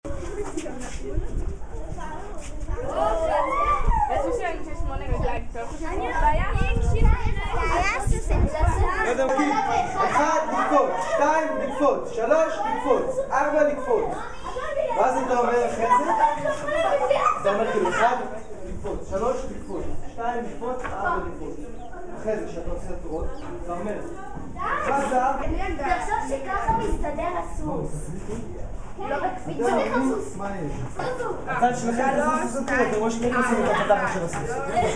אחד לקפוץ, שתיים לקפוץ, שלוש לקפוץ, ארבע לקפוץ. ואז אתה אומר אחרי זה, אתה אומר כאילו אחד לקפוץ, שלוש לקפוץ, שתיים לקפוץ, ארבע לקפוץ. אחרי זה שאתה עושה תורות, אתה אומר תחשוב שככה מסתדר הסוס. לא בקפיץ, צריך הסוס. מה יש? הצד שלכם זה סוס, אתם רואים שכן עושים את הפתחה של הסוס.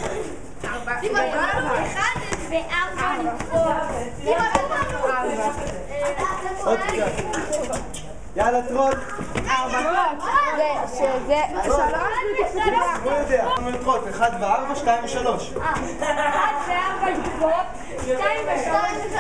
אחד וארבע לקפוץ. עוד קצת. יאללה טרוט. שזה שלוש. לא יודע. טרוט, 1 ו4, 2 ו3. 1 ו4 לקפוץ, 2 ו3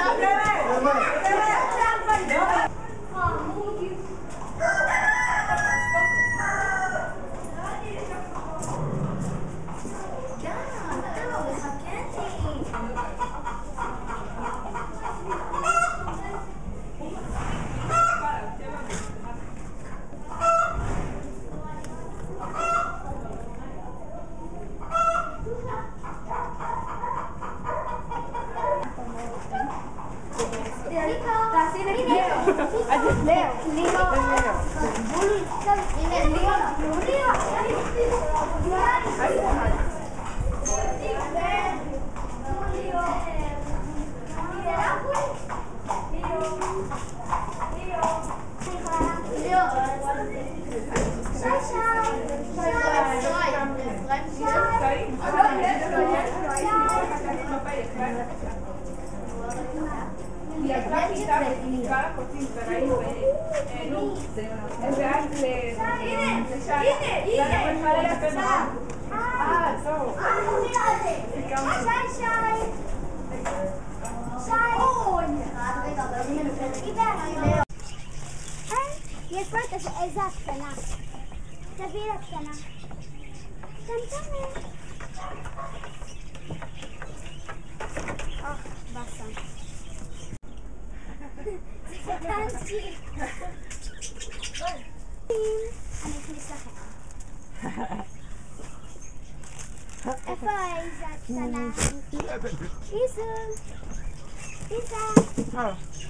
יש פה את איזה הקטנה. תביא לה קטנה. קטנטנת. בסה. זה קטנצ'י. אני אכניס לכם. איפה איזה הקטנה? איזו. איזה.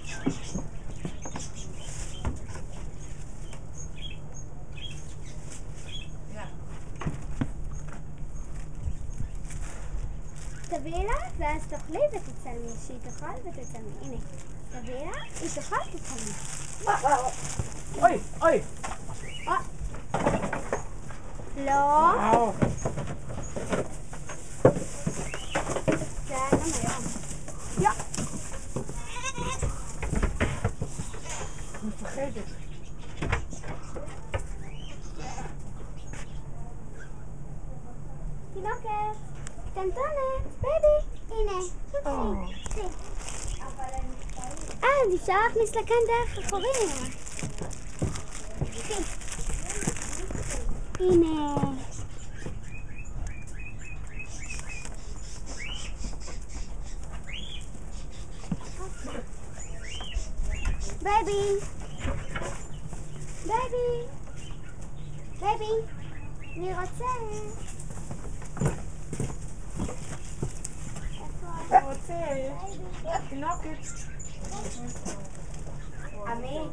תביאי לה, ואז תאכלי ותצלמי, שהיא תאכל ותצלמי. הנה, תביאי לה, היא תאכל ותצלמי. אוי, אוי. לא. זה היה גם היום. יא. מפחדת. תינוקת. קטנטונת, בייבי, הנה, אפשר להכניס לכאן דרך אחורים. הנה. בייבי. בייבי. בייבי. אני רוצה. תינוקת. עמית.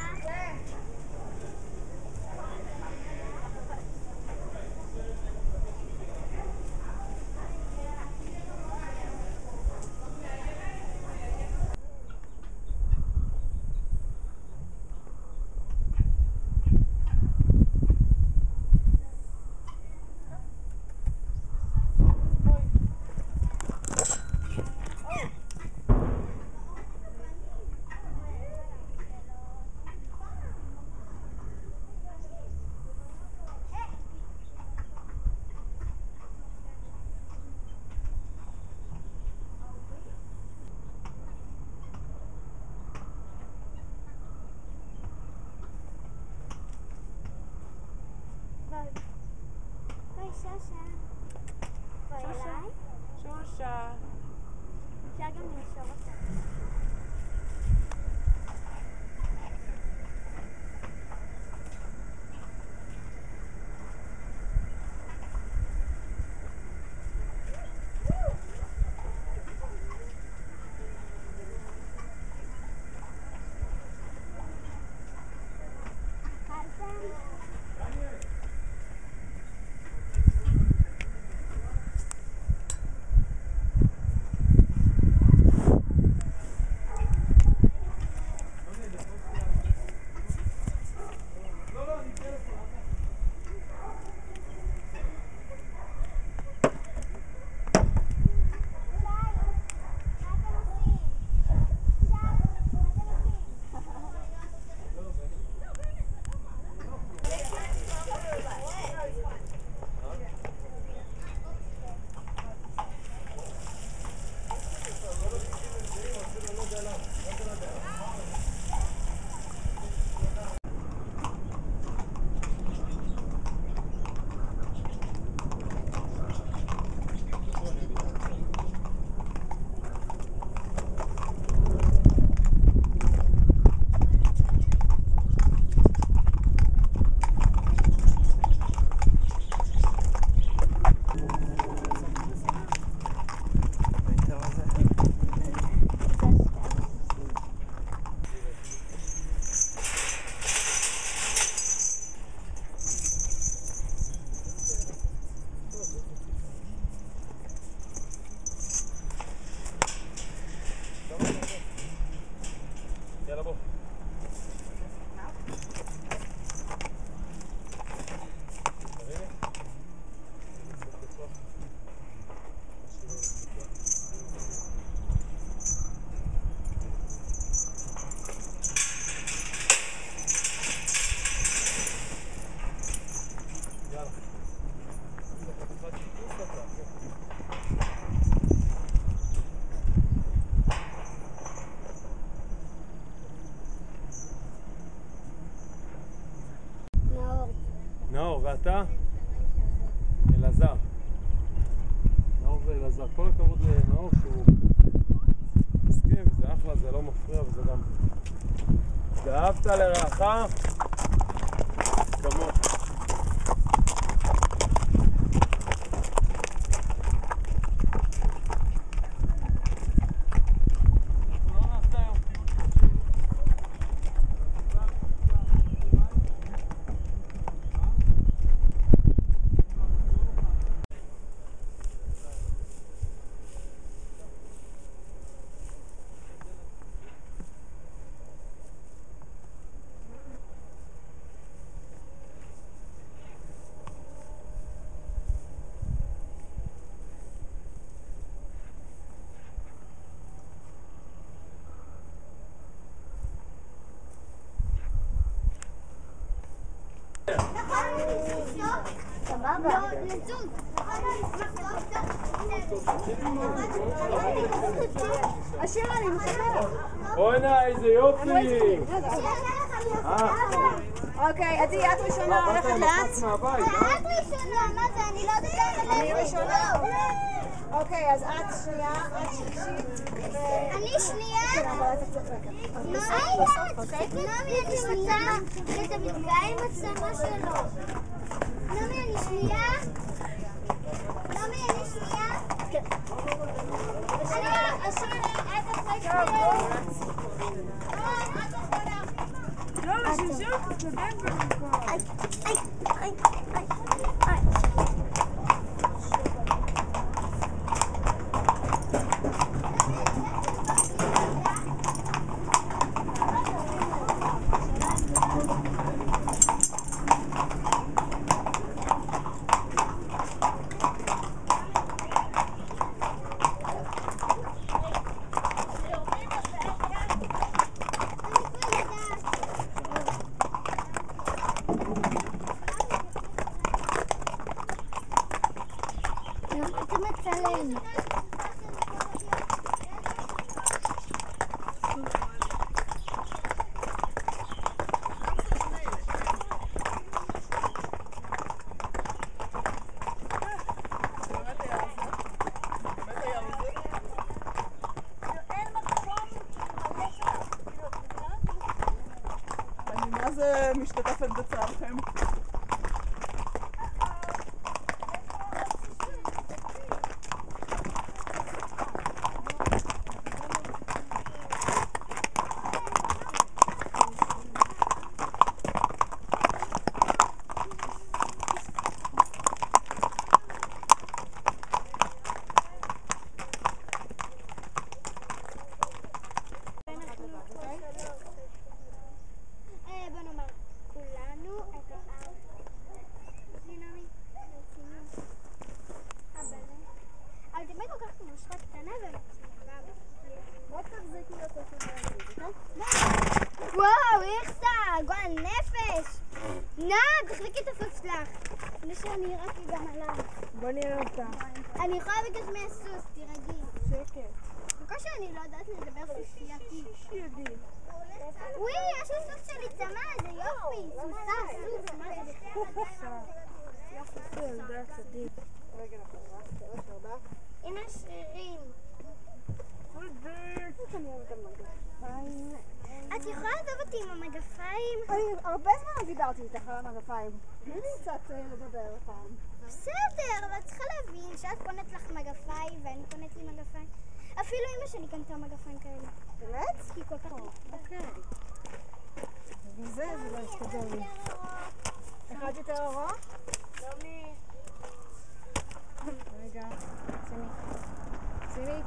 שושה. אפשר גם לנשור אותה. נאור, ואתה? אלעזר. נאור ואלעזר. כל הכבוד לנאור שהוא מסכים, זה אחלה, זה לא מפריע וזה גם... ואהבת לרעך? כמוך. בוא'נה, איזה יופי! אוקיי, עדי, את ראשונה, הולכת לאט. את ראשונה, מה זה? אני לא יודעת. אני ראשונה. אוקיי, אז את שנייה, את שלישית. אני שנייה. נעמי, אני שנייה. אתה מתגאה עם הצמה שלו. נעמי, אני שנייה. נעמי, אני שנייה. אני השנה, את אחרי לא, שזהו, תתקדם במקום. מה זה משתתפת בצערכם? וואו, איך אתה? גועל נפש! תחלקי את הסוס שלך. כדי שאני רק גם עליו. בוא נראה אותה. אני יכולה לבקש מהסוס, תירגעי. שקט. בקושי אני לא יודעת לדבר סוסייתי. שידי. וואי, יש לסוס שלי צמא, זה יופי. סוסה, סוס, מה זה? רגע, הנה שירים. את יכולה לדבר אותי עם המגפיים? אני הרבה זמן דיברתי איתך על המגפיים. תני לי קצת לדבר פעם. בסדר, אבל את צריכה להבין שאת קונת לך מגפיים ואני קונת לי מגפיים. אפילו אמא שלי קנתה מגפיים כאלה. באמת? כי כל כך... אוקיי. וזה לא יסתדר לי. אחד יותר ארוך? נעמי. רגע, שימי.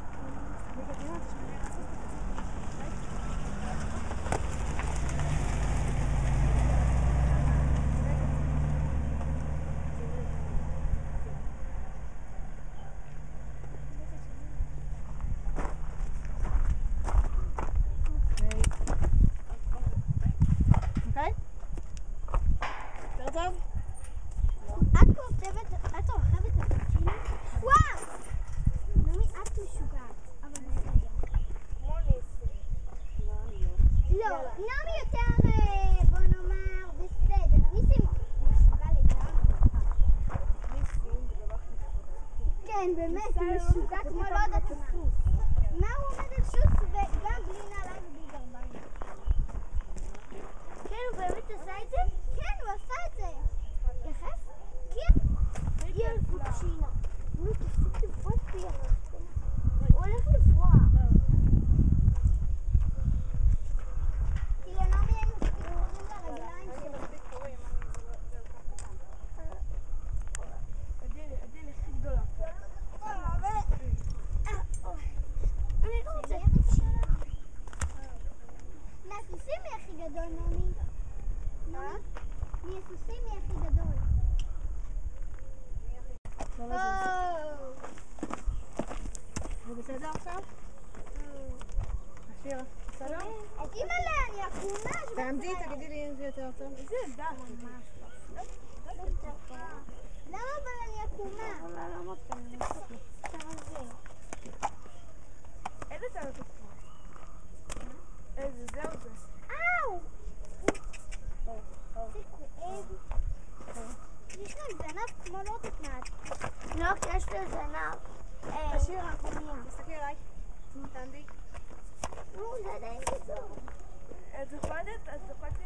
אוקיי? יותר טוב? את כותבת, את אוהבת את הקפוצ'ינו? וואו! נעמי, את משוגעת, אבל בסדר. לא, נעמי יותר, בוא נאמר, בסדר. ניסימו. משוגעת. כן, באמת, הוא משוגע כמו לא יודעת מה. מה הוא עומד על שוץ וגם בלי נעליים ובלי גרביים? כן, הוא באמת עשה את זה? כן, הוא עשה את זה. יחף? כן. יא קוצ'ינה. נו, תפסיק לבעוט בי. הוא הולך לברוח. כי לנעמי אין מספיק לרגליים שלו. עדיין הכי גדולה. אני לא רוצה. מהסוסים מי הכי גדול, נעמי? מהסוסים מי הכי גדול? זה בסדר עכשיו? השיר, בסדר? אימא'לה, אני עקומה. תעמדי, תגידי לי אם זה יותר טוב. איזה עמדה? למה אבל אני עקומה? איזה צד את עושה? איזה, זהו זה. אאו! זה כואב. יש להם זנב כמו לא תתנת. לא, יש לי זנב. השיר, תסתכלי עליי. תעמדי. נו, זה עדיין גדול. את זוכרת? את זוכרת